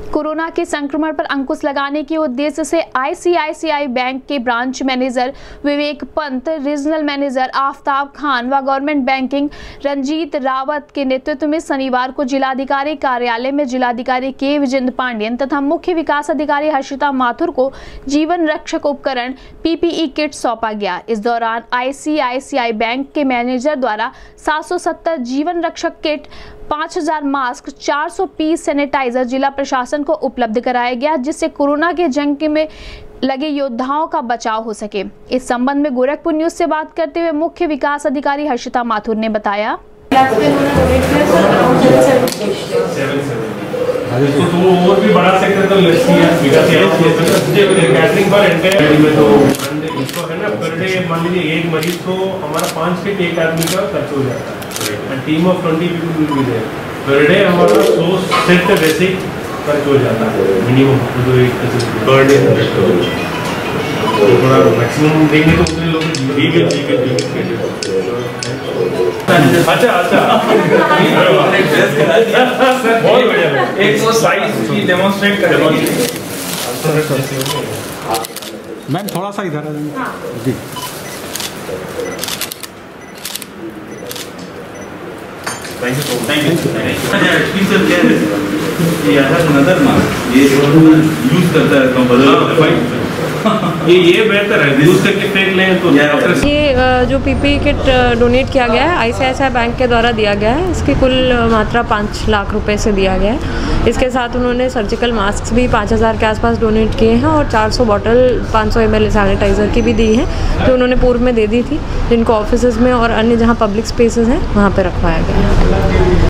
Corona के संक्रमण पर अंकुश लगाने के उद्देश्य से आईसीआईसीआई बैंक के branch manager Vivek Pant, regional manager Aftab Khan व गवर्नमेंट बैंकिंग रंजीत रावत के नेतृत्व में शनिवार को जिलाधिकारी कार्यालय में जिलाधिकारी के विजेंद्र पांडियन तथा मुख्य विकास अधिकारी हर्षिता माथुर को जीवन रक्षक उपकरण पीपीई किट सौंपा गया। इस दौरान आईसीआईसीआई बैंक के मैनेजर द्वारा 770 जीवन रक्षक किट, 5000 मास्क, 400 पीस सैनिटाइजर जिला प्रशासन को उपलब्ध कराया गया, जिससे कोरोना के जंग में लगे योद्धाओं का बचाव हो सके। इस संबंध में गोरखपुर न्यूज से बात करते हुए मुख्य विकास अधिकारी हर्षिता माथुर ने बताया। तो और भी बड़ा सेक्टर तो लस्सी है, कैटरिंग पर इसको है ना, पर डे मान लीजिए एक मरीज को हमारा 5 के एक आदमी का खर्च हो जाता है। Team of 20 people will be there. Per day हमारा 100 सेट वैसे ही खर्च हो जाता है मिनिमम, तो एक पर डे थोड़ा मैक्सिमम देंगे तो उतने लोग ठीक है। अच्छा बहुत बढ़िया, एक साइज की डेमोन्स्ट्रेट करेंगे मैम, थोड़ा सा इधर जी। Thank you. अनदर मास्क ये यूज करता है ये बेहतर है, यूज करके फेंक लें तो। ये जो पीपीई किट डोनेट किया गया है आईसीआईसीआई बैंक के द्वारा दिया गया है। इसकी कुल मात्रा 5 लाख रुपए से दिया गया है। इसके साथ उन्होंने सर्जिकल मास्क भी 5000 के आसपास डोनेट किए हैं और 400 बॉटल 500 ml सैनिटाइज़र की भी दी है, जो उन्होंने पूर्व में दे दी थी, जिनको ऑफिस में और अन्य जहाँ पब्लिक स्पेसेस हैं वहाँ पर रखवाया गया है।